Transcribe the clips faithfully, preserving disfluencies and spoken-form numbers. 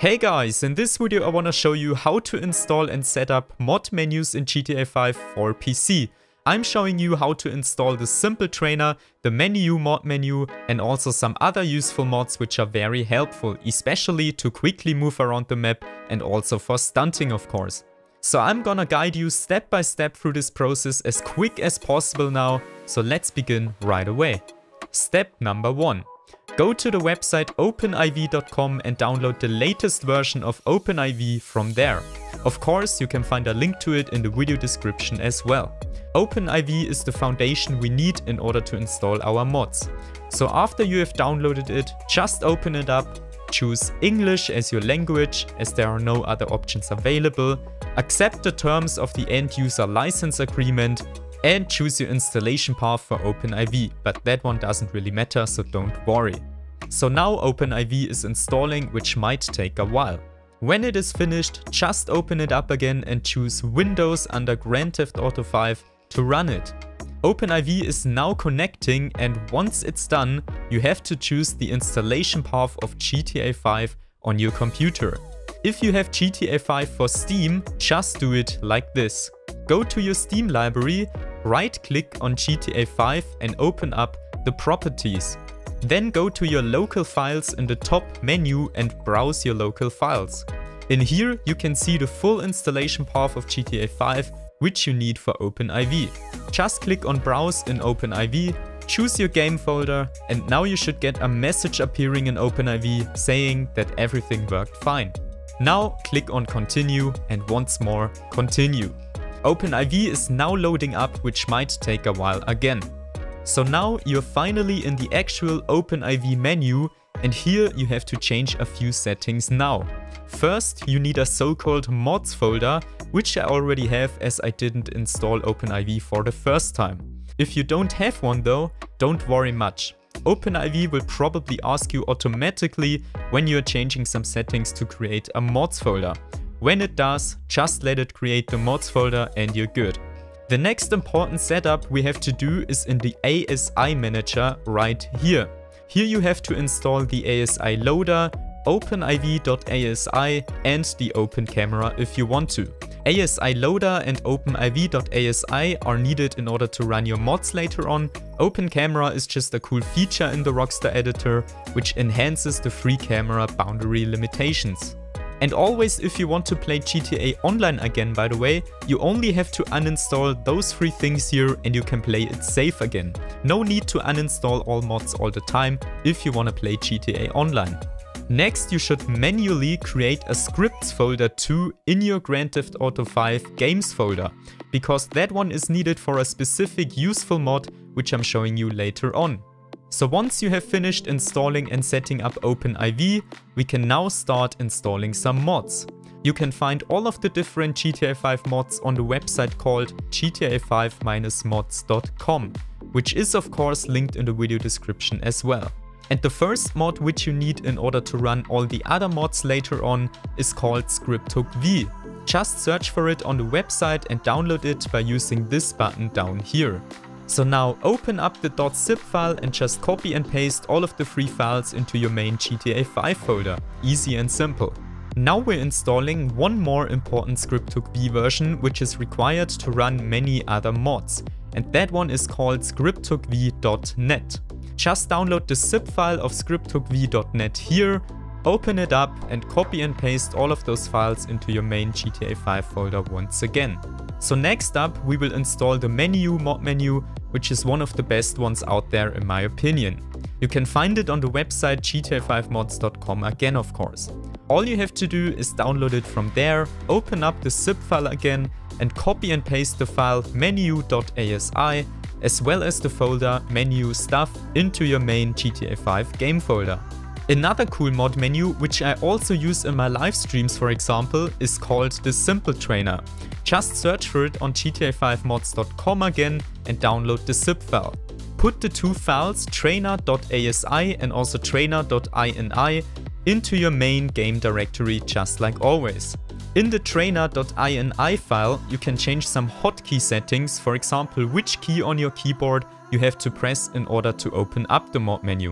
Hey guys, in this video I wanna show you how to install and set up mod menus in G T A five for P C. I'm showing you how to install the Simple Trainer, the Menu mod menu, and also some other useful mods which are very helpful, especially to quickly move around the map and also for stunting, of course. So I'm gonna guide you step by step through this process as quick as possible now, so let's begin right away. Step number one. Go to the website open I V dot com and download the latest version of OpenIV from there. Of course, you can find a link to it in the video description as well. OpenIV is the foundation we need in order to install our mods. So after you have downloaded it, just open it up, choose English as your language as there are no other options available, accept the terms of the end user license agreement, and choose your installation path for OpenIV, but that one doesn't really matter, so don't worry. So now OpenIV is installing, which might take a while. When it is finished, just open it up again and choose Windows under Grand Theft Auto five to run it. OpenIV is now connecting, and once it's done, you have to choose the installation path of G T A five on your computer. If you have G T A five for Steam, just do it like this. Go to your Steam library, right-click on G T A five and open up the properties. Then go to your local files in the top menu and browse your local files. In here you can see the full installation path of G T A five which you need for OpenIV. Just click on Browse in OpenIV, choose your game folder, and now you should get a message appearing in OpenIV saying that everything worked fine. Now click on Continue and once more Continue. OpenIV is now loading up, which might take a while again. So now you're finally in the actual OpenIV menu, and here you have to change a few settings now. First, you need a so-called mods folder, which I already have as I didn't install OpenIV for the first time. If you don't have one though, don't worry much. OpenIV will probably ask you automatically when you're changing some settings to create a mods folder. When it does, just let it create the mods folder and you're good. The next important setup we have to do is in the A S I manager right here. Here you have to install the A S I loader, OpenIV dot A S I and the Open Camera if you want to. A S I loader and OpenIV dot A S I are needed in order to run your mods later on. Open Camera is just a cool feature in the Rockstar editor, which enhances the free camera boundary limitations. And always, if you want to play G T A Online again, by the way, you only have to uninstall those three things here and you can play it safe again. No need to uninstall all mods all the time if you want to play G T A Online. Next, you should manually create a scripts folder too in your Grand Theft Auto five games folder, because that one is needed for a specific useful mod which I'm showing you later on. So once you have finished installing and setting up OpenIV, we can now start installing some mods. You can find all of the different G T A five mods on the website called G T A five mods dot com, which is of course linked in the video description as well. And the first mod which you need in order to run all the other mods later on is called ScriptHook-V. Just search for it on the website and download it by using this button down here. So now open up the .zip file and just copy and paste all of the free files into your main G T A five folder. Easy and simple. Now we're installing one more important ScriptHook-V version which is required to run many other mods. And that one is called scripthookv dot net. Just download the zip file of scripthookv dot net here, open it up and copy and paste all of those files into your main G T A five folder once again. So next up we will install the Menu mod menu, which is one of the best ones out there in my opinion. You can find it on the website G T A five mods dot com again, of course. All you have to do is download it from there, open up the zip file again and copy and paste the file menu dot A S I as well as the folder menu stuff into your main G T A five game folder. Another cool mod menu, which I also use in my live streams for example, is called the Simple Trainer. Just search for it on G T A five mods dot com again and download the zip file. Put the two files trainer dot A S I and also trainer dot I N I into your main game directory just like always. In the trainer dot I N I file you can change some hotkey settings, for example which key on your keyboard you have to press in order to open up the mod menu.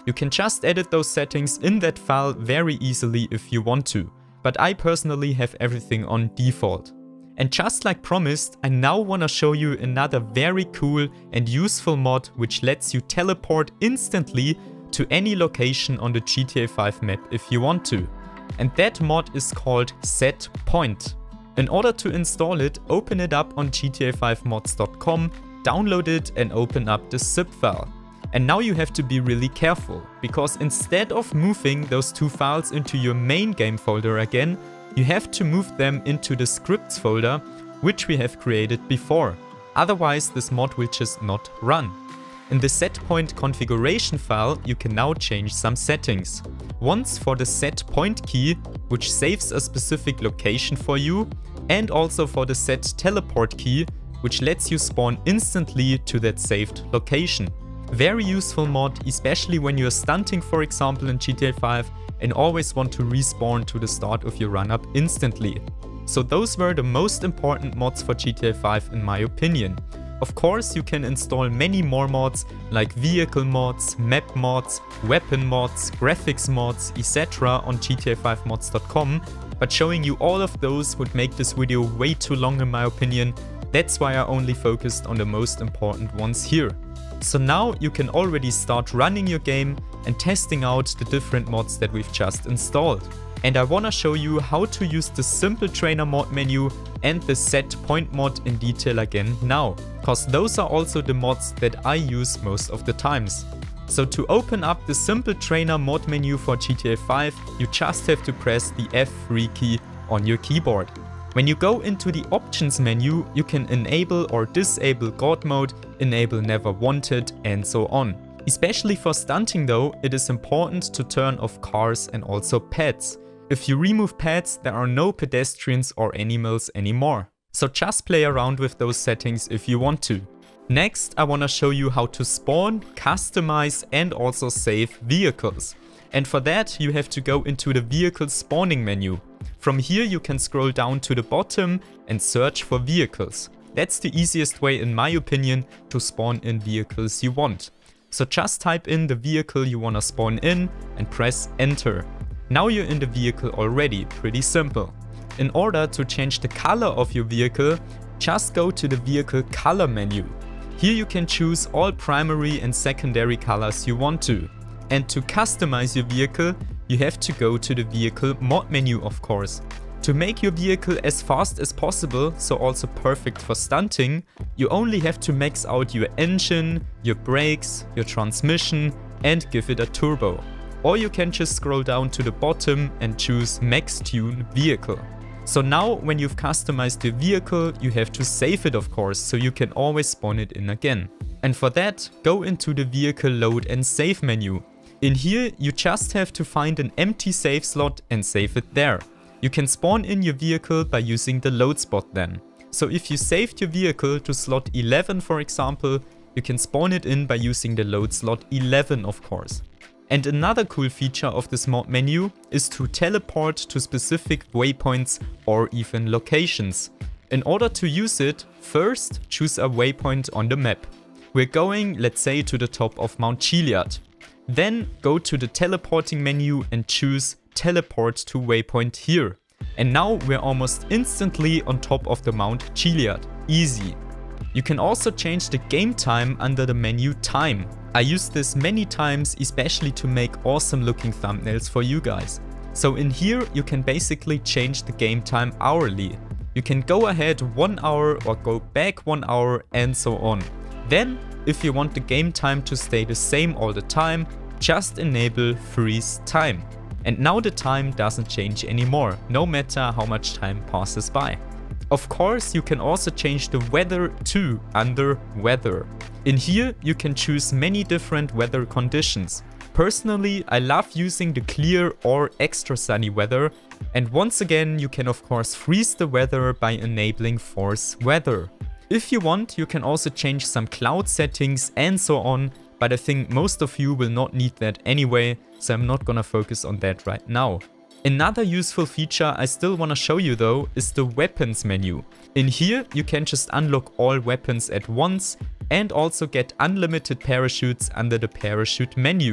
You can just edit those settings in that file very easily if you want to, but I personally have everything on default. And just like promised, I now wanna show you another very cool and useful mod which lets you teleport instantly to any location on the G T A five map if you want to. And that mod is called SetPoint. In order to install it, open it up on G T A five mods dot com, download it and open up the zip file. And now you have to be really careful, because instead of moving those two files into your main game folder again, you have to move them into the scripts folder, which we have created before. Otherwise, this mod will just not run. In the SetPoint configuration file, you can now change some settings. Once for the SetPoint key, which saves a specific location for you, and also for the SetTeleport key, which lets you spawn instantly to that saved location. Very useful mod, especially when you're stunting, for example, in G T A five and always want to respawn to the start of your run-up instantly. So those were the most important mods for G T A five in my opinion. Of course, you can install many more mods like vehicle mods, map mods, weapon mods, graphics mods, et cetera on G T A five mods dot com, but showing you all of those would make this video way too long in my opinion. That's why I only focused on the most important ones here. So now you can already start running your game and testing out the different mods that we've just installed. And I wanna show you how to use the Simple Trainer mod menu and the SetPoint mod in detail again now, cause those are also the mods that I use most of the times. So to open up the Simple Trainer mod menu for G T A five, you just have to press the F three key on your keyboard. When you go into the options menu, you can enable or disable God mode, enable never wanted, and so on. Especially for stunting though, it is important to turn off cars and also pets. If you remove pets, there are no pedestrians or animals anymore. So just play around with those settings if you want to. Next, I wanna show you how to spawn, customize and also save vehicles. And for that, you have to go into the vehicle spawning menu. From here you can scroll down to the bottom and search for vehicles. That's the easiest way in my opinion to spawn in vehicles you want. So just type in the vehicle you wanna spawn in and press enter. Now you're in the vehicle already, pretty simple. In order to change the color of your vehicle, just go to the vehicle color menu. Here you can choose all primary and secondary colors you want to. And to customize your vehicle, you have to go to the vehicle mod menu of course. To make your vehicle as fast as possible, so also perfect for stunting, you only have to max out your engine, your brakes, your transmission and give it a turbo. Or you can just scroll down to the bottom and choose Max Tune Vehicle. So now when you've customized your vehicle, you have to save it of course, so you can always spawn it in again. And for that, go into the vehicle load and save menu. In here, you just have to find an empty save slot and save it there. You can spawn in your vehicle by using the load spot then. So if you saved your vehicle to slot eleven for example, you can spawn it in by using the load slot eleven of course. And another cool feature of this mod menu is to teleport to specific waypoints or even locations. In order to use it, first choose a waypoint on the map. We're going, let's say, to the top of Mount Chiliad. Then go to the teleporting menu and choose teleport to waypoint here. And now we're almost instantly on top of the Mount Chiliad. Easy. You can also change the game time under the menu time. I used this many times, especially to make awesome looking thumbnails for you guys. So in here you can basically change the game time hourly. You can go ahead one hour or go back one hour and so on. Then, if you want the game time to stay the same all the time, just enable freeze time. And now the time doesn't change anymore, no matter how much time passes by. Of course, you can also change the weather to under weather. In here, you can choose many different weather conditions. Personally, I love using the clear or extra sunny weather. And once again, you can of course freeze the weather by enabling force weather. If you want, you can also change some cloud settings and so on, but I think most of you will not need that anyway, so I'm not gonna focus on that right now. Another useful feature I still wanna show you though is the weapons menu. In here, you can just unlock all weapons at once and also get unlimited parachutes under the parachute menu.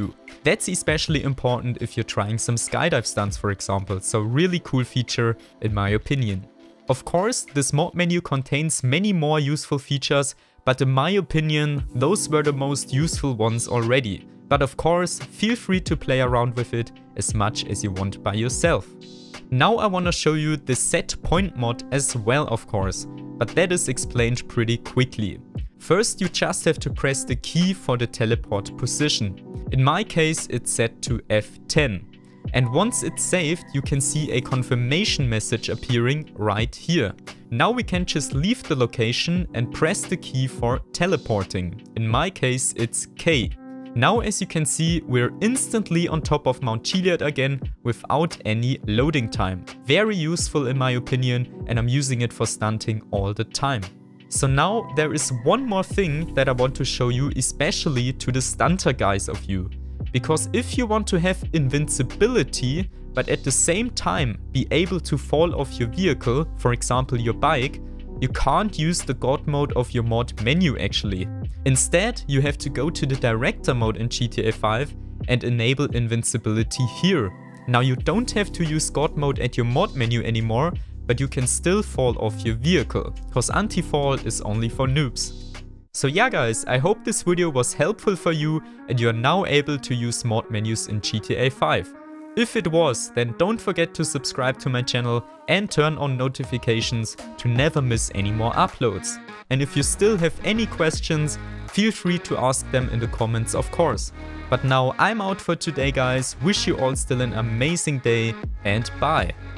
That's especially important if you're trying some skydive stunts, for example, so really cool feature in my opinion. Of course, this mod menu contains many more useful features, but in my opinion, those were the most useful ones already. But of course, feel free to play around with it as much as you want by yourself. Now I wanna show you the set point mod as well, of course, but that is explained pretty quickly. First, you just have to press the key for the teleport position. In my case, it's set to F ten. And once it's saved, you can see a confirmation message appearing right here. Now we can just leave the location and press the key for teleporting. In my case, it's K. Now as you can see, we're instantly on top of Mount Chiliad again without any loading time. Very useful in my opinion, and I'm using it for stunting all the time. So now there is one more thing that I want to show you, especially to the stunter guys of you. Because if you want to have invincibility, but at the same time be able to fall off your vehicle, for example your bike, you can't use the God mode of your mod menu actually. Instead, you have to go to the director mode in G T A five and enable invincibility here. Now you don't have to use God mode at your mod menu anymore, but you can still fall off your vehicle, cause anti-fall is only for noobs. So yeah guys, I hope this video was helpful for you and you are now able to use mod menus in G T A five. If it was, then don't forget to subscribe to my channel and turn on notifications to never miss any more uploads. And if you still have any questions, feel free to ask them in the comments, of course. But now I'm out for today guys, wish you all still an amazing day and bye.